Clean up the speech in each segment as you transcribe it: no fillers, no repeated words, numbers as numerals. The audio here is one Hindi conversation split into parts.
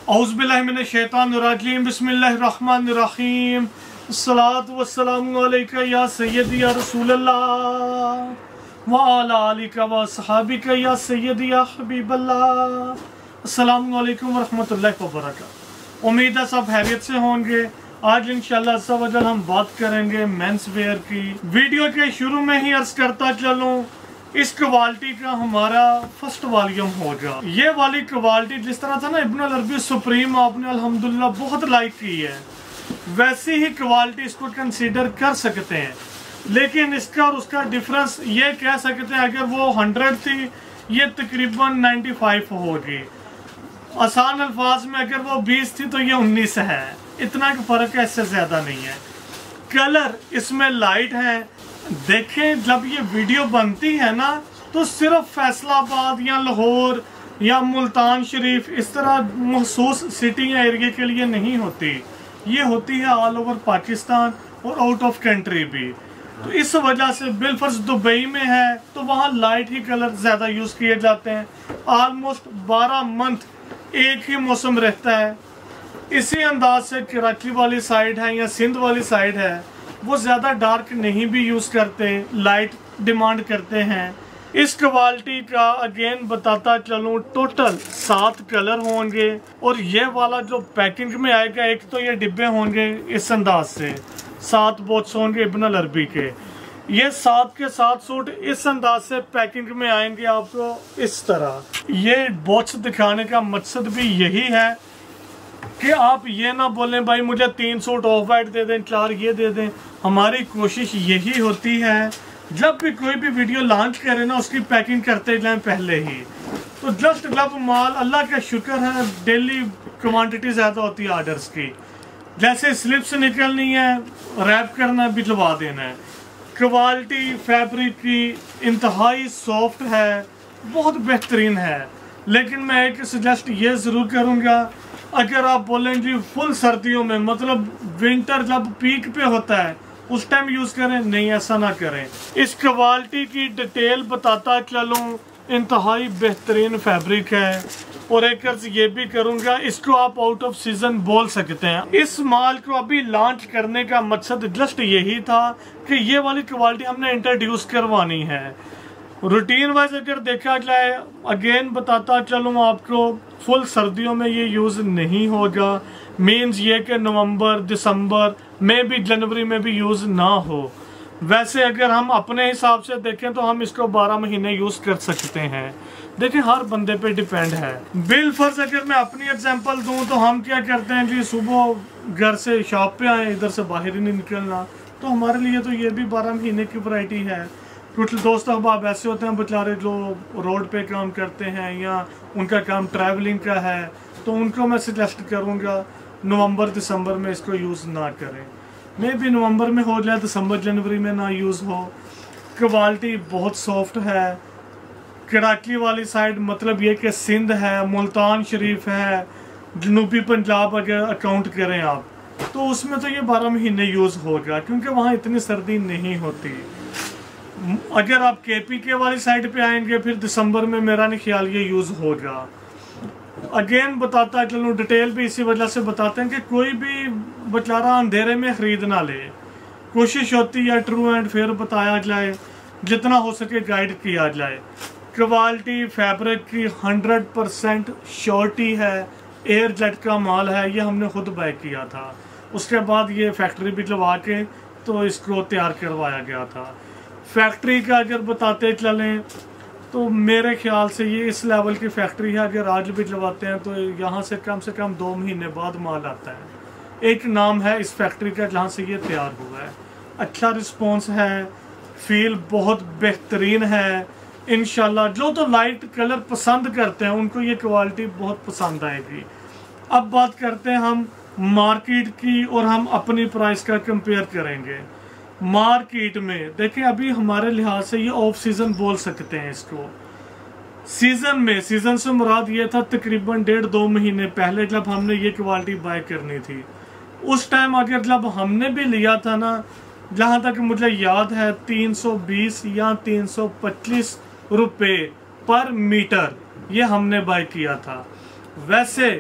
औज़ुबिल्लाहि मिनश्शैतानिर्रजीम बिस्मिल्लाहिर्रहमानिर्रहीम अस्सलातु वस्सलामु अलैका या सय्यदी या रसूलल्लाह व अला आलिका व अस्हाबिका या सय्यदी या हबीबल्लाह। अस्सलामु अलैकुम व रहमतुल्लाहि व बरकातहू। उम्मीद है सब खैरियत से होंगे। आज इंशाअल्लाह अज़्ज़ा व जल हम बात करेंगे मेंस वेयर की। वीडियो के शुरू में ही अर्ज करता चलूँ, इस क्वालिटी का हमारा फर्स्ट वॉल्यूम होगा। ये वाली क्वालिटी जिस तरह था ना इब्न अल-अरबी सुप्रीम, आपने अल्हम्दुलिल्लाह बहुत लाइक की है, वैसी ही क्वालिटी इसको कंसीडर कर सकते हैं। लेकिन इसका और उसका डिफरेंस ये कह सकते हैं, अगर वो 100 थी ये तकरीबन 95 होगी। आसान अल्फाज में अगर वो 20 थी तो ये 19 है। इतना का फ़र्क है, इससे ज़्यादा नहीं है। कलर इसमें लाइट है। देखें, जब ये वीडियो बनती है ना तो सिर्फ फैसलाबाद या लाहौर या मुल्तान शरीफ इस तरह महसूस सिटी या एरिया के लिए नहीं होती, ये होती है ऑल ओवर पाकिस्तान और आउट ऑफ कंट्री भी। तो इस वजह से बिलफर्ज दुबई में है तो वहाँ लाइट ही कलर ज़्यादा यूज़ किए जाते हैं। आलमोस्ट 12 मंथ एक ही मौसम रहता है। इसी अंदाज से कराची वाली साइड है या सिंध वाली साइड है, वो ज़्यादा डार्क नहीं भी यूज़ करते, लाइट डिमांड करते हैं। इस क्वालिटी का अगेन बताता चलूँ, टोटल 7 कलर होंगे और ये वाला जो पैकिंग में आएगा, एक तो ये डिब्बे होंगे इस अंदाज से, 7 बॉक्स होंगे इब्न अल-अरबी के। ये 7 के 7 सूट इस अंदाज से पैकिंग में आएंगे आपको इस तरह। ये बॉक्स दिखाने का मकसद भी यही है कि आप ये ना बोलें भाई मुझे 3 सूट ऑफ वाइट दे दें, 4 ये दे दें। हमारी कोशिश यही होती है जब भी कोई भी वीडियो लॉन्च करें ना, उसकी पैकिंग करते जाएं पहले ही। तो जस्ट जब माल, अल्लाह का शुक्र है, डेली क्वांटिटी ज़्यादा होती है ऑर्डर्स की। जैसे स्लिप्स निकलनी है, रैप करना है, भिजवा देना है। क्वालिटी फैब्रिक की इंतहाई सॉफ्ट है, बहुत बेहतरीन है। लेकिन मैं एक सजेस्ट ये ज़रूर करूँगा, अगर आप बोलें जी फुल सर्दियों में, मतलब विंटर जब पीक पे होता है उस टाइम यूज़ करें, नहीं ऐसा ना करें। इस क्वालिटी की डिटेल बताता चलूँ, इंतहाई बेहतरीन फैब्रिक है। और एक अर्ज ये भी करूँगा, इसको आप आउट ऑफ सीजन बोल सकते हैं। इस माल को अभी लॉन्च करने का मकसद जस्ट यही था कि ये वाली क्वालिटी हमने इंट्रोड्यूस करवानी है। रूटीन वाइज अगर देखा जाए, अगेन बताता चलूँ आपको, फुल सर्दियों में ये यूज़ नहीं होगा। मीन्स ये कि नवंबर, दिसंबर में भी, जनवरी में भी यूज़ ना हो। वैसे अगर हम अपने हिसाब से देखें तो हम इसको 12 महीने यूज़ कर सकते हैं। देखिए हर बंदे पे डिपेंड है। बिल फर्ज अगर मैं अपनी एग्जांपल दूं तो हम क्या करते हैं जी, सुबह घर से शॉप पे आए, इधर से बाहर ही नहीं निकलना। तो हमारे लिए तो ये भी 12 महीने की वैरायटी है। कुछ दोस्त अहबाब ऐसे होते हैं बेचारे जो रोड पे काम करते हैं या उनका काम ट्रैवलिंग का है, तो उनको मैं सजेस्ट करूँगा नवंबर दिसंबर में इसको यूज़ ना करें। मे भी नवंबर में हो जाए, दिसंबर जनवरी में ना यूज़ हो। क्वालिटी बहुत सॉफ्ट है। कराची वाली साइड, मतलब ये कि सिंध है, मुल्तान शरीफ है, जनूबी पंजाब अगर अकाउंट करें आप, तो उसमें तो ये 12 महीने यूज़ होगा क्योंकि वहाँ इतनी सर्दी नहीं होती। अगर आप KPK वाली साइड पे आएंगे फिर दिसंबर में मेरा नहीं ख्याल ये यूज़ होगा। अगेन बताता चलूँ, डिटेल भी इसी वजह से बताते हैं कि कोई भी बेचारा अंधेरे में ख़रीद ना ले। कोशिश होती है ट्रू एंड फेयर बताया जाए, जितना हो सके गाइड किया जाए। क्वालिटी फैब्रिक की 100% श्योरिटी है। एयर जेट का माल है, ये हमने खुद बाय किया था। उसके बाद ये फैक्ट्री भी लगा के तो इसको तैयार करवाया गया था। फैक्ट्री का अगर बताते चलें तो मेरे ख्याल से ये इस लेवल की फैक्ट्री है, अगर आज भी लगवाते हैं तो यहाँ से कम 2 महीने बाद माल आता है। एक नाम है इस फैक्ट्री का जहाँ से ये तैयार हुआ है। अच्छा रिस्पॉन्स है, फील बहुत बेहतरीन है। इंशाल्लाह जो तो लाइट कलर पसंद करते हैं उनको ये क्वालिटी बहुत पसंद आएगी। अब बात करते हैं हम मार्केट की और हम अपनी प्राइस का कंपेयर करेंगे। मार्केट में देखें, अभी हमारे लिहाज से ये ऑफ सीजन बोल सकते हैं इसको। सीजन में, सीजन से मुराद ये था तकरीबन 1.5-2 महीने पहले जब हमने ये क्वालिटी बाय करनी थी। उस टाइम अगर जब हमने भी लिया था ना, जहाँ तक मुझे याद है 320 या 325 रुपये पर मीटर ये हमने बाय किया था। वैसे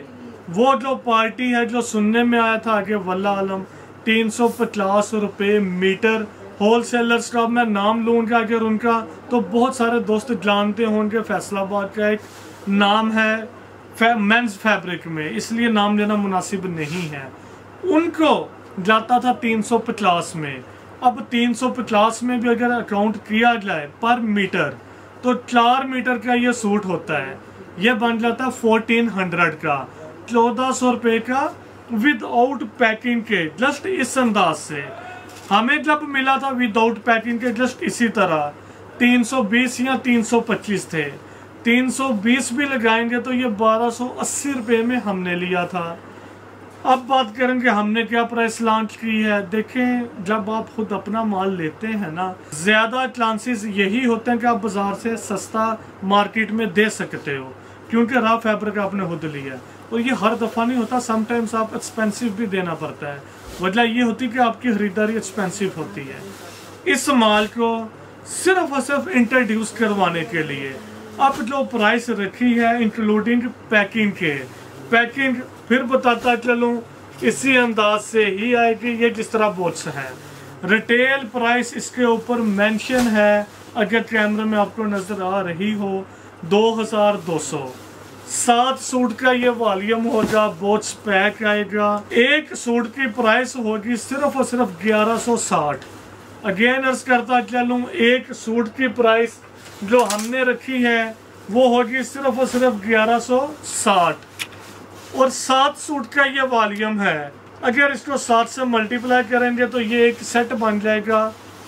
वो जो पार्टी है जो सुनने में आया था आगे वल्लाह आलम 350 रुपये मीटर होलसेलर्स का मैं नाम लूँगा अगर उनका, तो बहुत सारे दोस्त जानते होंगे। फैसलाबाद का एक नाम है मेंस फैब्रिक में, इसलिए नाम लेना मुनासिब नहीं है। उनको जाता था 350 में। अब 350 में भी अगर अकाउंट किया जाए पर मीटर, तो 4 मीटर का ये सूट होता है, ये बन जाता है 1400 का, 1400 रुपये का विदाउट पैकिंग के। जस्ट इस अंदाज से हमें जब मिला था विदाउट पैकिंग के, जस्ट इसी तरह 320 या 325 थे। 320 भी लगाएंगे तो ये 1280 रुपये में हमने लिया था। अब बात करेंगे हमने क्या प्राइस लॉन्च की है। देखें, जब आप खुद अपना माल लेते हैं ना, ज़्यादा चांसेस यही होते हैं कि आप बाजार से सस्ता मार्केट में दे सकते हो, क्योंकि रॉ फैब्रिक आपने खुद लिया है। और ये हर दफ़ा नहीं होता, समटाइम्स आप एक्सपेंसिव भी देना पड़ता है। वजह ये होती है कि आपकी खरीदारी एक्सपेंसिव होती है। इस माल को सिर्फ और सिर्फ इंट्रोड्यूस करवाने के लिए अब जो प्राइस रखी है इंक्लूडिंग पैकिंग के, पैकिंग फिर बताता चलूँ इसी अंदाज से ही आएगी। ये जिस तरह बोट्स है, रिटेल प्राइस इसके ऊपर मेंशन है, अगर कैमरे में आपको नजर आ रही हो, 2200। 7 सूट का ये वॉल्यूम होगा, बोट्स पैक आएगा। एक सूट की प्राइस होगी सिर्फ और सिर्फ 1160। अगेन अर्ज करता चलूँ, एक सूट की प्राइस जो हमने रखी है वो होगी सिर्फ और सिर्फ 1160, और 7 सूट का ये वॉल्यूम है। अगर इसको 7 से मल्टीप्लाई करेंगे तो ये एक सेट बन जाएगा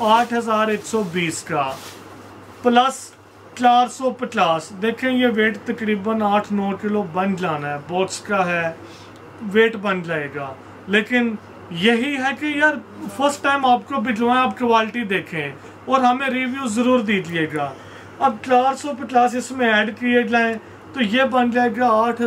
8120 का, प्लस 450। देखें, ये वेट तकरीबन 8-9 किलो बन जाना है, बोट्स का है, वेट बन जाएगा। लेकिन यही है कि यार फर्स्ट टाइम आपको भिजवाएं, आप क्वालिटी देखें और हमें रिव्यू ज़रूर दीजिएगा। अब 450 इसमें ऐड किए जाएं तो ये बन जाएगा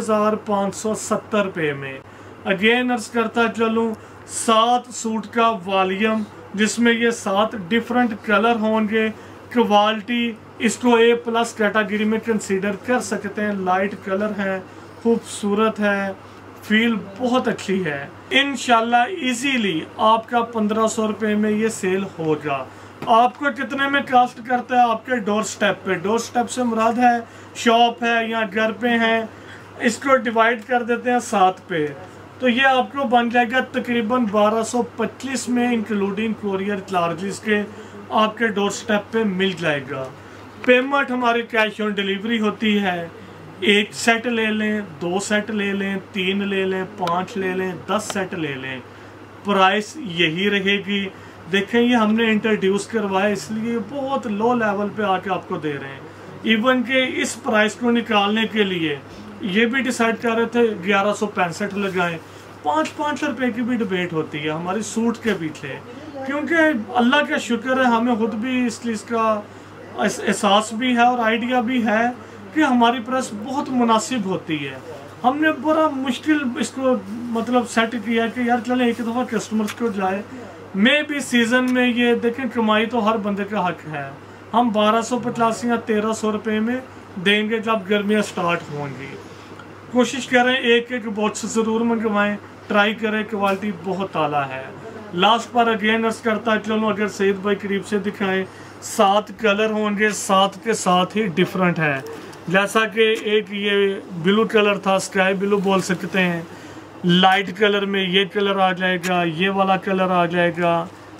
8570 रुपये में। अगेन अर्ज करता चलूँ, 7 सूट का वॉल्यूम जिसमें ये 7 डिफरेंट कलर होंगे। क्वालिटी इसको A+ कैटेगरी में कंसीडर कर सकते हैं। लाइट कलर है, खूबसूरत है, फील बहुत अच्छी है। इंशाल्लाह इजीली आपका 1500 रुपये में ये सेल होगा। आपको कितने में कास्ट करता है? आपके डोर स्टेप पे। डोर स्टेप से मुराद है शॉप है या घर पे है, इसको डिवाइड कर देते हैं 7 पे, तो ये आपको बन जाएगा तकरीबन 1225 में, इंक्लूडिंग कोरियर चार्जेस के आपके डोर स्टेप पे मिल जाएगा। पेमेंट हमारी कैश ऑन डिलीवरी होती है। 1 सेट ले लें, 2 सेट ले लें, 3 ले लें, 5 ले लें, 10 सेट ले लें, प्राइस यही रहेगी। देखें, ये हमने इंट्रोड्यूस करवाया इसलिए बहुत लो लेवल पे आके आपको दे रहे हैं। इवन के इस प्राइस को निकालने के लिए ये भी डिसाइड कर रहे थे 1165 लगाएं। 5-5 रुपए की भी डिबेट होती है हमारी सूट के पीछे, क्योंकि अल्लाह का शुक्र है हमें खुद भी इस चीज़ का एहसास भी है और आइडिया भी है कि हमारी प्राइस बहुत मुनासिब होती है। हमने बड़ा मुश्किल इसको मतलब सेट किया कि यार चले एक दफ़ा कस्टमर्स को जाए। मे भी सीज़न में ये देखें, कमाई तो हर बंदे का हक है। हम 1250 या 1300 रुपये में देंगे जब गर्मियाँ स्टार्ट होंगी। कोशिश करें एक बॉक्स ज़रूर मंगवाएं, ट्राई करें, क्वालिटी बहुत आला है। लास्ट पर अगेन अर्ज करता चलो, अगर सईद भाई करीब से दिखाएं, 7 कलर होंगे, 7 के साथ ही डिफरेंट है। जैसा कि एक ये ब्लू कलर था, स्काई ब्लू बोल सकते हैं, लाइट कलर में ये कलर आ जाएगा, ये वाला कलर आ जाएगा,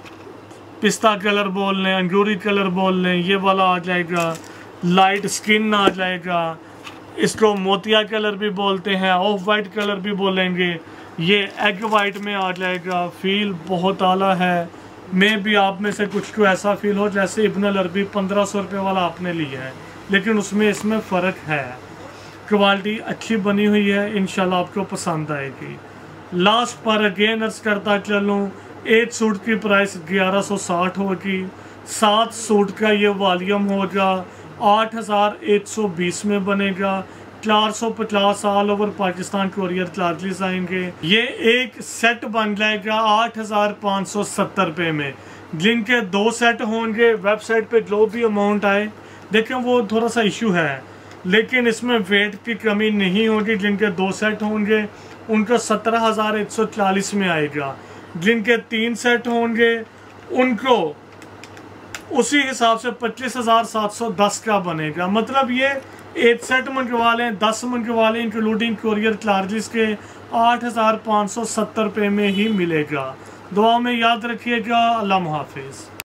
पिस्ता कलर बोल लें, अंगूरी कलर बोल लें, ये वाला आ जाएगा, लाइट स्किन आ जाएगा, इसको मोतिया कलर भी बोलते हैं, ऑफ वाइट कलर भी बोलेंगे, ये एग वाइट में आ जाएगा। फील बहुत आला है। मे भी आप में से कुछ को ऐसा फील हो जैसे इब्न अल-अरबी 1500 रुपये वाला आपने लिया है, लेकिन उसमें इसमें फ़र्क है। क्वालिटी अच्छी बनी हुई है, इंशाल्लाह आपको पसंद आएगी। लास्ट पर अगेन अर्ज करता चलूँ, 1 सूट की प्राइस 1160 होगी। 7 सूट का ये वॉल्यूम होगा, 8120 में बनेगा। 450 all over Pakistan courier charges आएंगे। ये एक सेट बन जाएगा 8570 रुपये में, जिनके 2 सेट होंगे। वेबसाइट पे जो भी अमाउंट आए, देखें वो थोड़ा सा इशू है, लेकिन इसमें वेट की कमी नहीं होगी। जिनके 2 सेट होंगे उनका 17,140 में आएगा। जिनके 3 सेट होंगे उनको उसी हिसाब से 25,710 का बनेगा। मतलब ये 8 सेट मंगवा लें, 10 मंगवा लें, इंक्लूडिंग कोरियर चार्जेस के 8,570 रुपये में ही मिलेगा। दुआ में याद रखिएगा। अल्लाह हाफिज़।